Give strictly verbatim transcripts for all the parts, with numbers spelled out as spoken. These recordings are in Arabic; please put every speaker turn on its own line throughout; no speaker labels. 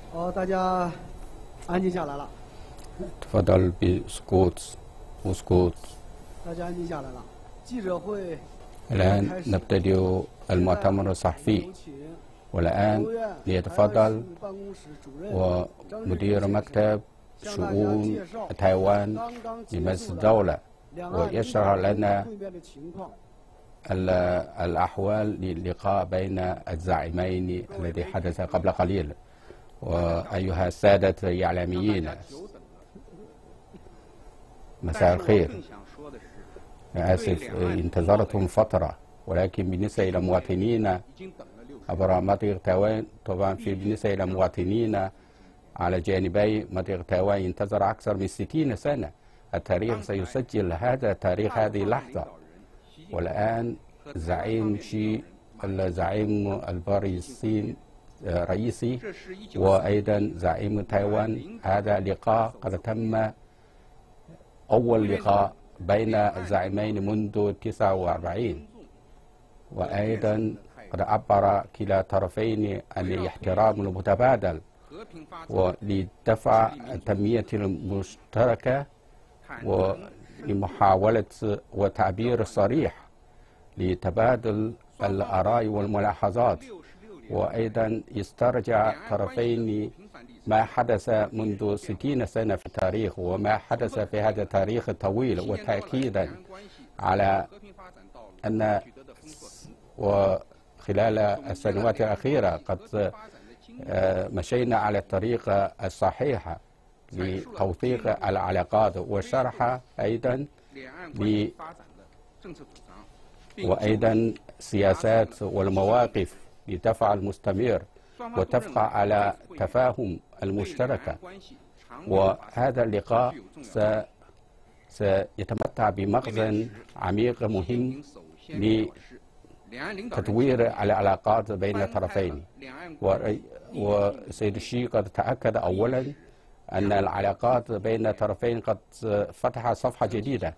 好，大家安静下来了。
تفضل بسكوت وسكوت.
大家安静下来了。记者会
الآن نبتدئ المؤتمر الصحفي. والآن ليتفضل ومدير مكتب شؤون تايوان لمجلس الدولة ويشرح لنا الأحوال للقاء بين الزعيمين الذي حدث قبل قليل. وأيها السادة الإعلاميين، مساء الخير. آسف انتظرتم فترة، ولكن بالنسبة إلى مواطنين عبر منطقة تايوان، طبعا في بالنسبة إلى مواطنين على جانبي منطقة تايوان انتظر أكثر من ستين سنة. التاريخ سيسجل هذا تاريخ هذه اللحظة. والآن زعيم شي الزعيم الباريسي رئيسي وأيضا زعيم تايوان، هذا لقاء قد تم أول لقاء بين الزعيمين منذ تسعة وأربعين. وأيضا قد عبر كلا طرفين عن الاحترام المتبادل ولدفع التنمية المشتركة ولمحاولة وتعبير صريح لتبادل الآراء والملاحظات. وأيضا يسترجع طرفين ما حدث منذ ستين سنة في التاريخ وما حدث في هذا التاريخ الطويل، وتأكيدا على أن وخلال السنوات الأخيرة قد مشينا على الطريق الصحيحة لتوثيق العلاقات وشرح أيضا ل وأيضا سياسات والمواقف لدفع المستمر وتبقى على تفاهم المشتركة. وهذا اللقاء سيتمتع بمخزن عميق مهم لتطوير العلاقات بين الطرفين. وسيد الشي قد تأكد أولا أن العلاقات بين الطرفين قد فتح صفحة جديدة.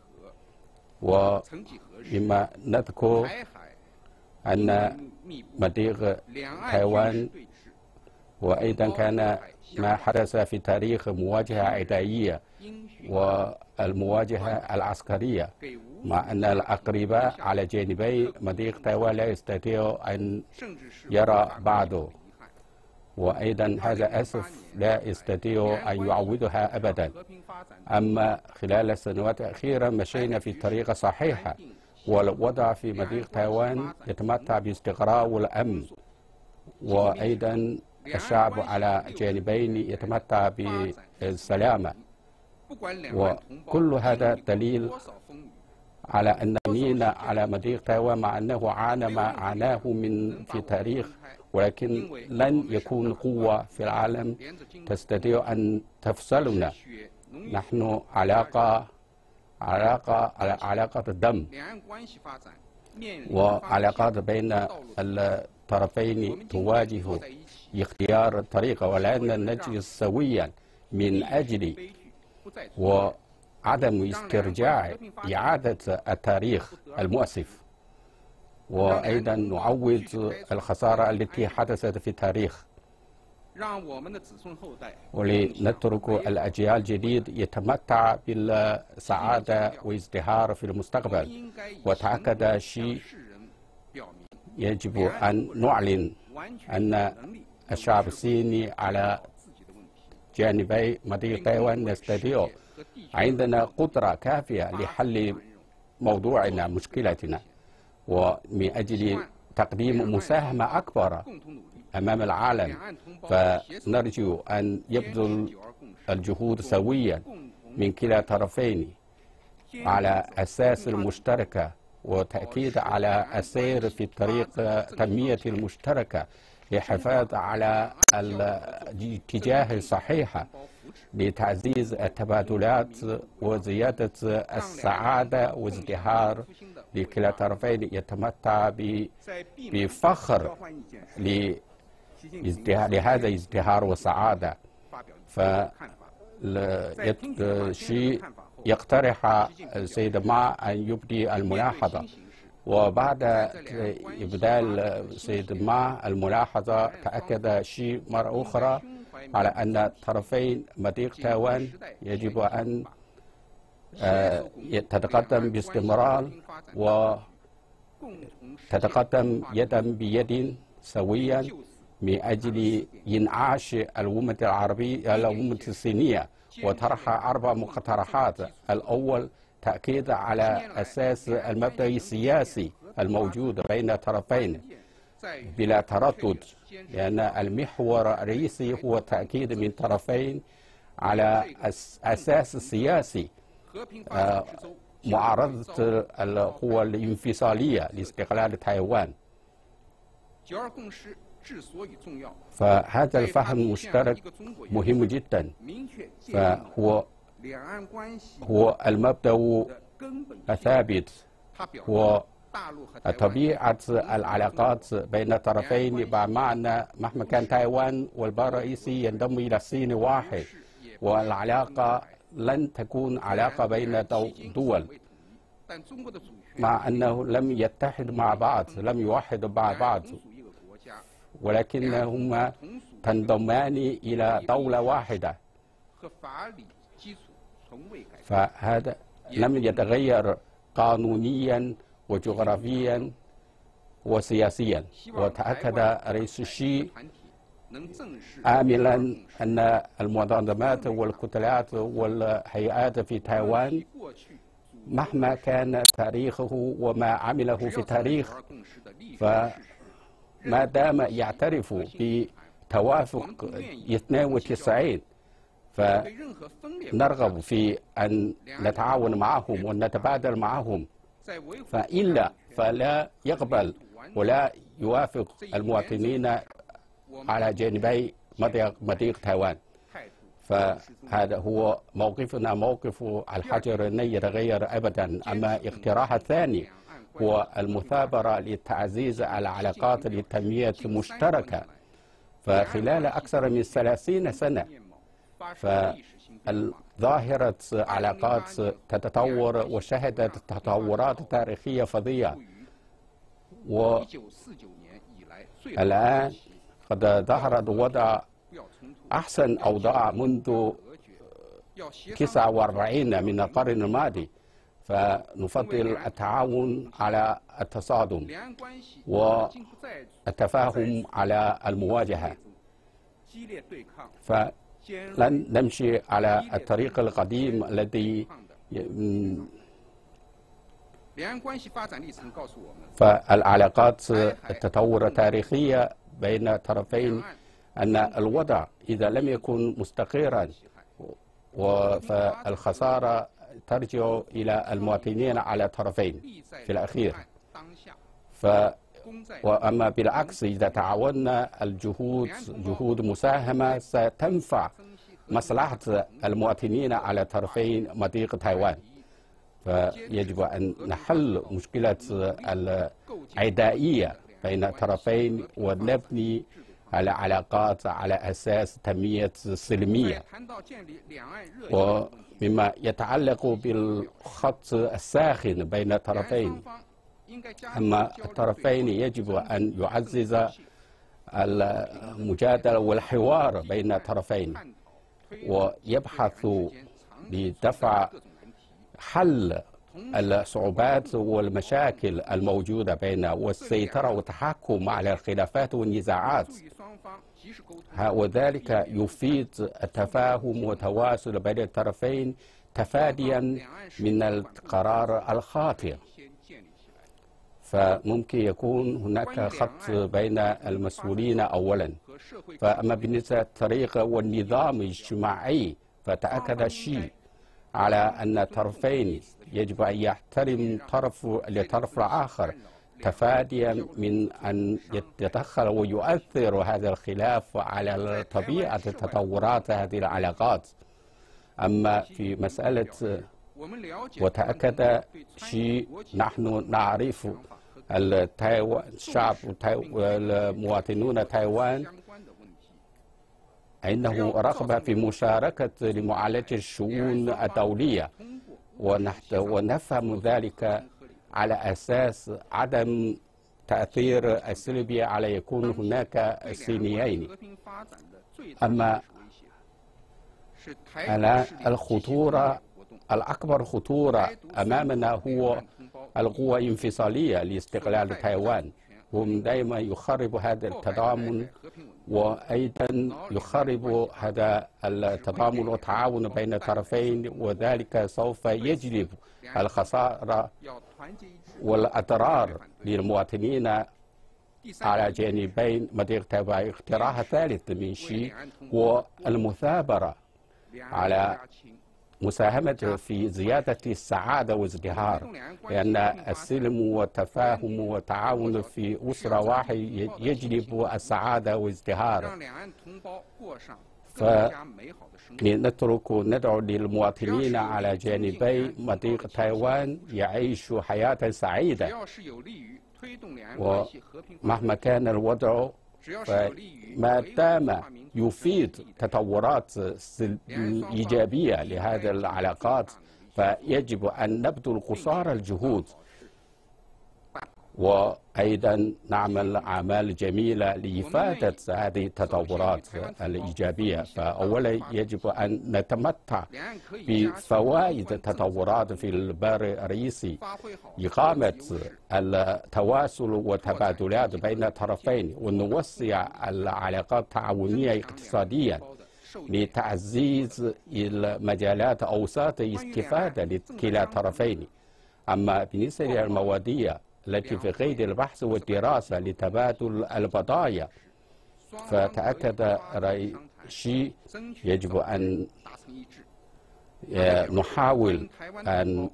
ومما نذكر أن مضيق تايوان وأيضا كان ما حدث في تاريخ مواجهة عدائية والمواجهة العسكرية، مع أن الأقرباء على جانبي مضيق تايوان لا يستطيع أن يرى بعضه، وأيضا هذا أسف لا يستطيع أن يعوضها أبدا. أما خلال السنوات الأخيرة مشينا في طريقة صحيحة، والوضع في مضيق تايوان يتمتع باستقرار والأمن، وأيضا الشعب على جانبين يتمتع بالسلامة. وكل هذا دليل على أن مين على مضيق تايوان، مع أنه عانى ما عاناه من في تاريخ، ولكن لن يكون قوة في العالم تستطيع أن تفصلنا. نحن علاقة علاقة علاقة الدم وعلاقات بين الطرفين تواجه اختيار الطريقة، ولأن نجلس سويا من أجل وعدم استرجاع إعادة التاريخ المؤسف، وأيضا نعوض الخسارة التي حدثت في التاريخ، ولنترك الأجيال الجديد يتمتع بالسعادة وازدهار في المستقبل. وتأكد شيء يجب أن نعلن أن الشعب الصيني على جانبي مضيق تايوان نستطيع، عندنا قدرة كافية لحل موضوعنا مشكلتنا، ومن أجل تقديم مساهمة أكبر أمام العالم. فنرجو أن يبذل الجهود سويا من كلا طرفين على أساس المشتركة، وتأكيد على السير في الطريق التنمية المشتركة للحفاظ على الاتجاه الصحيح لتعزيز التبادلات وزيادة السعادة وازدهار لكلا طرفين يتمتع بفخر لهذا الازدهار والسعادة. فالشيء يقترح السيد ما أن يبدي الملاحظة، وبعد إبدال السيد ما الملاحظة تأكد شيء مرة أخرى على أن طرفين مضيق تايوان يجب أن تتقدم باستمرار وتتقدم يدا بيد سويا من أجل إنعاش الأمة العربية الأمة الصينية وطرح أربع مقترحات. الأول تأكيد على أساس المبدأ السياسي الموجود بين الطرفين بلا تردد، لأن المحور الرئيسي هو التأكيد من طرفين على أساس سياسي معارضة القوى الانفصالية لاستقلال تايوان. فهذا الفهم المشترك مهم جدا، فهو هو المبدأ الثابت، هو طبيعة العلاقات بين الطرفين، بمعنى مهما كان تايوان والبر الرئيسي ينضم إلى الصين واحد، والعلاقة لن تكون علاقة بين دول، مع أنه لم يتحد مع بعض، لم يوحد مع بعض، ولكنهما تنضمان إلى دولة واحدة. فهذا لم يتغير قانونيا وجغرافيا وسياسيا. وتأكد رئيس الشي آملا أن المنظمات والكتلات والهيئات في تايوان مهما كان تاريخه وما عمله في التاريخ، فما دام يعترف بتوافق اثنين وتسعين فنرغب في أن نتعاون معهم ونتبادل معهم، فإلا فلا يقبل ولا يوافق المواطنين على جانبي مضيق تايوان. فهذا هو موقفنا، موقف الحجر لن يتغير أبدا. أما الاقتراح الثاني هو المثابرة لتعزيز العلاقات للتنمية المشتركة. فخلال أكثر من ثلاثين سنة فظاهرة علاقات تتطور وشهدت تطورات تاريخية فظيعة، والآن قد ظهر وضع أحسن أوضاع منذ تسعة وأربعين من القرن الماضي. فنفضل التعاون على التصادم والتفاهم على المواجهة، فلن نمشي على الطريق القديم الذي فالعلاقات التطور التاريخية بين الطرفين أن الوضع إذا لم يكن مستقرا فالخسارة ترجع إلى المواطنين على الطرفين في الأخير. ف وأما بالعكس إذا تعاوننا الجهود جهود مساهمة ستنفع مصلحة المواطنين على طرفين مضيق تايوان. فيجب أن نحل مشكلة العدائية بين الطرفين ونبني العلاقات على أساس تنمية سلمية. ومما يتعلق بالخط الساخن بين الطرفين، أما الطرفين يجب أن يعزز المجادلة والحوار بين الطرفين ويبحث بدفع حل الصعوبات والمشاكل الموجودة بيننا والسيطرة والتحكم على الخلافات والنزاعات، وذلك يفيد التفاهم والتواصل بين الطرفين تفاديا من القرار الخاطئ. فممكن يكون هناك خط بين المسؤولين أولا. فأما بالنسبة للطريق والنظام الاجتماعي فتأكد الشيء على أن الطرفين يجب أن يحترم طرف لطرف الآخر تفاديا من أن يتدخل ويؤثر هذا الخلاف على طبيعة تطورات هذه العلاقات. أما في مسألة وتأكد شيء نحن نعرف الشعب والمواطنون تايوان أنه رغبة في مشاركة لمعالجة الشؤون الدولية، ونفهم ذلك على أساس عدم تأثير السلبي على يكون هناك صينيين. أما الآن الخطورة الأكبر خطورة أمامنا هو القوى الانفصالية لاستقلال تايوان. هم دائما يخرب هذا التضامن، وأيضا يخرب هذا التضامن والتعاون بين الطرفين، وذلك سوف يجلب الخسارة والأضرار للمواطنين على جانبين مضيق تايوان. اقتراح ثالث من شي هو المثابرة على مساهمة في زيادة السعادة والازدهار، لأن السلم والتفاهم والتعاون في أسرة واحدة يجلب السعادة والازدهار. فنترك ندعو للمواطنين على جانبي مضيق تايوان يعيشوا حياة سعيدة، ومهما كان الوضع فما دام يفيد تطورات إيجابية لهذه العلاقات فيجب أن نبذل قصارى الجهود، وأيضا نعمل أعمال جميلة لإفادة هذه التطورات الإيجابية. فأولا يجب أن نتمتع بفوائد التطورات في البر الرئيسي، إقامة التواصل والتبادلات بين الطرفين، ونوسع العلاقات التعاونية اقتصاديا لتعزيز المجالات أوساط الاستفادة لكلا الطرفين. أما بالنسبة للمواضيع التي في قيد البحث والدراسة لتبادل البضائع، فتأكد رئيس شي يجب أن نحاول أن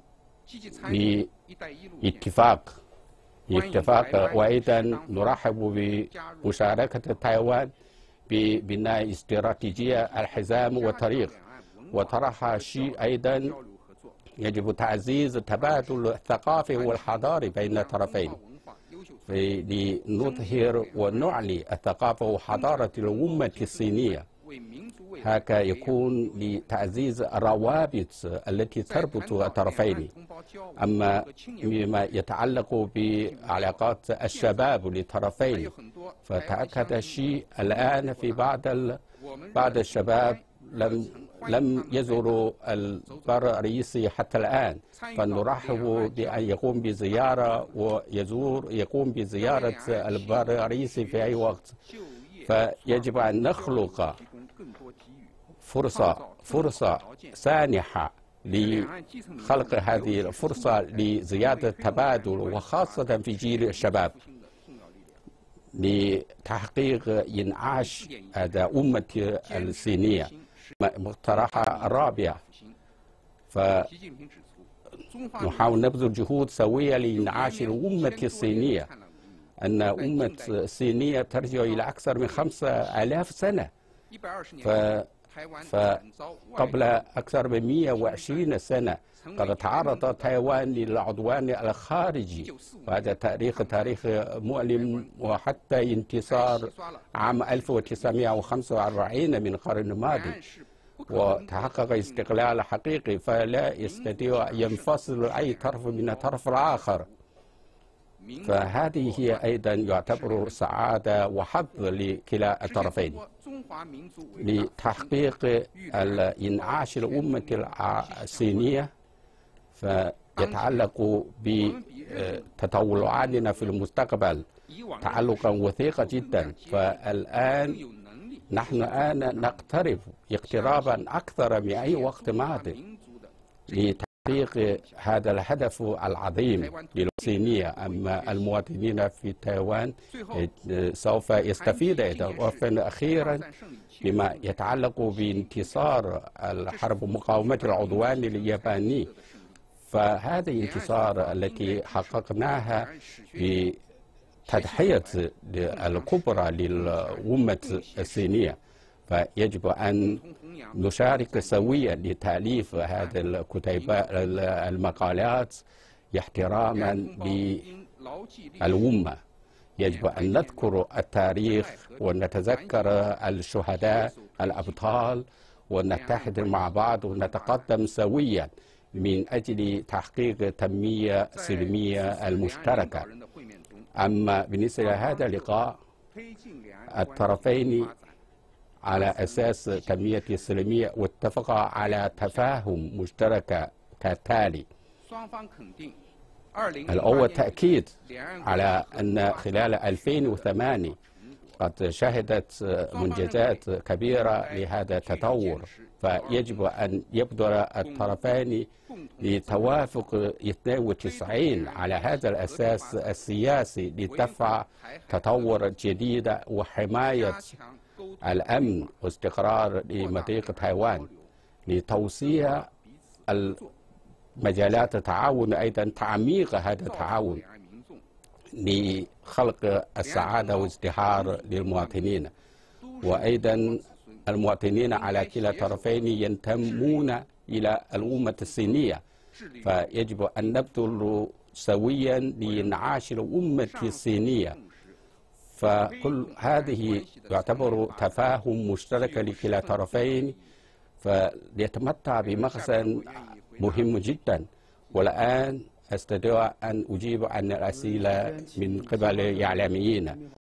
باتفاق اتفاق وأيضا نرحب بمشاركة تايوان ببناء استراتيجية الحزام والطريق. وطرح شي أيضا يجب تعزيز التبادل الثقافي والحضاري بين الطرفين لنظهر ونعلي الثقافة وحضارة الأمة الصينية. هكذا يكون لتعزيز الروابط التي تربط الطرفين. أما مما يتعلق بعلاقات الشباب للطرفين، فتأكد الشيء الآن في بعض بعض الشباب لم لم يزوروا البر الرئيسي حتى الآن، فنرحب بأن يقوم بزيارة ويزور يقوم بزيارة البر الرئيسي في أي وقت. فيجب أن نخلق فرصة فرصة سانحة لخلق هذه الفرصة لزيادة التبادل، وخاصة في جيل الشباب، لتحقيق إنعاش هذا أمة الصينية. مقترحة الرابعة، فنحاول نبذل جهود سوية لإنعاش الأمة الصينية. أن أمة الصينية ترجع إلى أكثر من خمسة آلاف سنة، ف فقبل أكثر من مئة وعشرين سنة قد تعرض تايوان للعدوان الخارجي، وهذا تاريخ تاريخ مؤلم، وحتى انتصار عام ألف وتسعمئة وخمسة وأربعين من القرن الماضي وتحقق استقلال حقيقي، فلا يستطيع أن ينفصل أي طرف من الطرف الآخر. فهذه هي أيضا يعتبر سعادة وحظ لكلا الطرفين. لتحقيق إنعاش الأمة الصينية فيتعلق بتطلعاتنا في المستقبل تعلقا وثيقا جدا. فالآن نحن الآن نقترب اقترابا أكثر من أي وقت ماضي لتحقيق هذا الهدف العظيم للصينية. أما المواطنين في تايوان سوف يستفيد إضافة أخيرا بما يتعلق بانتصار الحرب مقاومة العدوان الياباني. فهذه الانتصار التي حققناها بتضحية الكبرى للأمة الصينية، فيجب أن نشارك سويا لتأليف هذه الكتيبات المقالات احتراما للأمة. يجب أن نذكر التاريخ ونتذكر الشهداء الأبطال ونتحد مع بعض ونتقدم سويا من أجل تحقيق تنمية سلمية المشتركة. أما بالنسبة لهذا اللقاء الطرفين على أساس تنمية إسلامية، واتفقا على تفاهم مشترك كالتالي: الأول تأكيد على أن خلال ألفين وثمانية قد شهدت منجزات كبيرة لهذا التطور، فيجب أن يبذل الطرفين لتوافق اثنين وتسعين على هذا الأساس السياسي لدفع تطور جديد وحماية الأمن واستقرار لمنطقة تايوان، لتوسيع مجالات التعاون، أيضا تعميق هذا التعاون لخلق السعادة وازدهار للمواطنين. وأيضا المواطنين على كلا الطرفين ينتمون إلى الأمة الصينية، فيجب أن نبذل سويا لإنعاش الأمة الصينية. فكل هذه يعتبر تفاهم مشترك لكلا الطرفين، فليتمتع بمخزن مهم جدا. والآن أستطيع أن أجيب عن الأسئلة من قبل الإعلاميين.